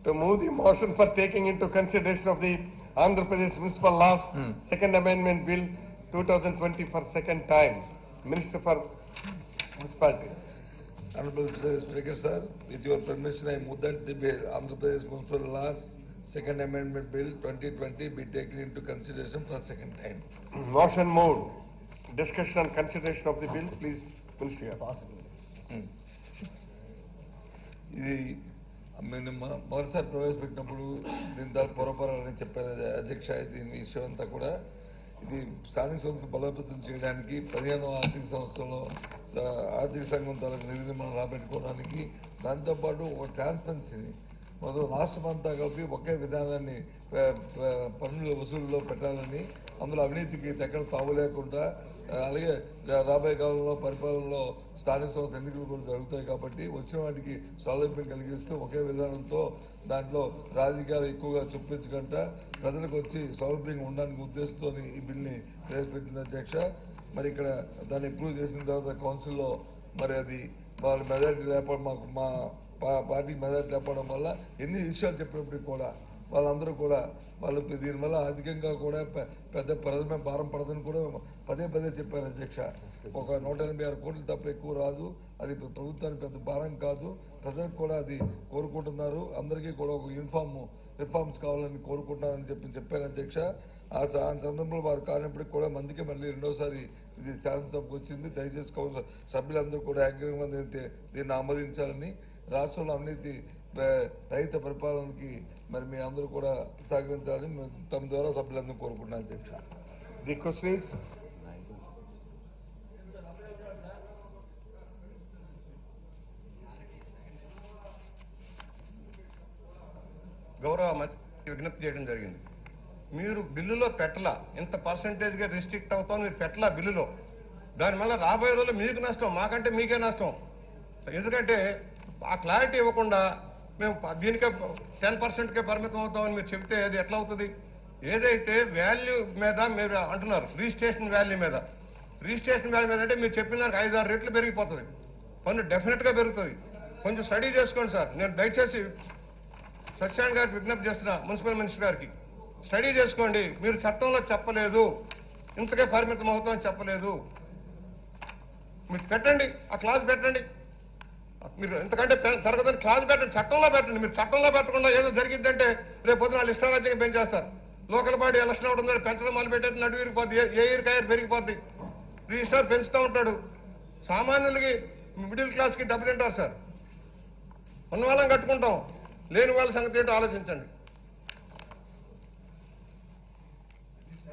to move the motion for taking into consideration of the Andhra Pradesh Municipal Laws Second Amendment Bill 2020 for second time. Minister for Municipalities. Honorable Speaker, sir, with your permission, I move that the Andhra Pradesh Municipal Laws Second Amendment Bill 2020 be taken into consideration for second time. Motion moved. Discussion on consideration of the bill, please, Minister. ఇది నేను మొదటిసారి ప్రవేశపెట్టినప్పుడు దీని దాని పొరపాలని చెప్పాను అధ్యక్ష. దీని విషయం అంతా కూడా ఇది స్థానిక సంస్థ బలోపేతం చేయడానికి 15వ ఆర్థిక సంస్థలో ఆర్థిక సంఘం తరఫు నిధిని మనం రాబెట్టుకోవడానికి, దాంతోపాటు ఒక ట్రాన్స్పరెన్సీని మొదలు రాష్ట్రం అంతా కలిపి ఒకే విధానాన్ని పన్నుల వసూలులో పెట్టాలని, అందులో అవినీతికి ఎక్కడ తావు లేకుండా, అలాగే రాబోయే కాలంలో పరిపాలనలో స్థానిక సంస్థ ఎన్నికలు కూడా జరుగుతాయి కాబట్టి వచ్చిన వాటికి సౌలభ్యం కలిగిస్తూ ఒకే విధానంతో దాంట్లో రాజకీయాలు ఎక్కువగా చొప్పించకుండా ప్రజలకు వచ్చి సౌలభ్యంగా ఉండడానికి ఉద్దేశంతో ఈ బిల్ని ప్రవేశపెట్టింది అధ్యక్ష. మరి ఇక్కడ దాన్ని అప్రూవ్ చేసిన తర్వాత కౌన్సిల్లో మరి అది వాళ్ళ మెజారిటీ లేకపోవడం, మా పార్టీకి మెజారిటీ లేకపోవడం వల్ల ఎన్ని విషయాలు చెప్పినప్పటికీ కూడా వాళ్ళందరూ కూడా వాళ్ళు దీనివల్ల ఆర్థికంగా కూడా పెద్ద ప్రజలమే భారం పడదని కూడా పదే పదే చెప్పారు అధ్యక్ష. ఒక 186 కోట్లు తప్ప ఎక్కువ రాదు, అది ప్రభుత్వానికి పెద్ద భారం కాదు, ప్రజలకు కూడా అది కోరుకుంటున్నారు, అందరికీ కూడా ఒక రిఫార్మ్స్ కావాలని కోరుకుంటున్నారని చెప్పారు అధ్యక్ష. ఆ సందర్భంలో వారు కానప్పటికీ కూడా మందికి మళ్ళీ రెండోసారి ఇది శాసనసభకు వచ్చింది. దయచేసి సభ్యులందరూ కూడా ఏకంగా దీన్ని ఆమోదించాలని, రాష్ట్రంలో అవినీతి రహిత పరిపాలనకి మరి మీ అందరూ కూడా సహకరించాలని తమ ద్వారా సభ్యులందరూ కోరుకుంటున్నాను అధ్యక్ష. The question is గౌరవ మంత్రి విజ్ఞప్తి చేయడం జరిగింది. మీరు బిల్లులో పెట్టలా, ఇంత పర్సంటేజ్గా రిస్ట్రిక్ట్ అవుతాం మీరు పెట్టలా బిల్లులో. దానివల్ల రాబోయే రోజుల్లో మీకు నష్టం, మాకంటే మీకే నష్టం. ఎందుకంటే ఆ క్లారిటీ ఇవ్వకుండా మేము దీనికే 10%కే పరిమితం అవుతామని మీరు చెప్తే అది ఎట్లా అవుతుంది? ఏదైతే వాల్యూ మీద మీరు అంటున్నారు, రిజిస్ట్రేషన్ వాల్యూ మీద అంటే మీరు చెప్పిన 5-6 రెట్లు పెరిగిపోతుంది, పన్ను డెఫినెట్గా పెరుగుతుంది. కొంచెం స్టడీ చేసుకోండి సార్. నేను దయచేసి సత్యనారాయణ గారికి విజ్ఞప్తి చేస్తున్నా, మున్సిపల్ మినిస్టర్ గారికి, స్టడీ చేసుకోండి. మీరు చట్టంలో చెప్పలేదు ఇంతకే పరిమితం అవుతామని చెప్పలేదు, మీరు పెట్టండి, ఆ క్లాజ్ పెట్టండి. మీరు ఎంతకంటే పెరగదని క్లాజ్ పెట్టండి, చట్టంలో పెట్టండి. మీరు చట్టంలో పెట్టకుండా ఏదో జరిగిద్దంటే రేపు పొద్దున వాళ్ళు ఇష్టారాజ్యంగా పెంచేస్తారు. లోకల్ బాడీ ఎలక్షన్ అవుతుందని పెంచడం మొదలు పెట్టేది, నడు విరిగిపోద్ది, ఏ ఇరుకాయలు పెరిగిపోద్ది, రిజిస్టర్ పెంచుతూ ఉంటాడు. సామాన్యులకి మిడిల్ క్లాస్కి దెబ్బతింటారు సార్. ఉన్న వాళ్ళని కట్టుకుంటాం, లేని వాళ్ళ సంగతి ఏంటో ఆలోచించండి.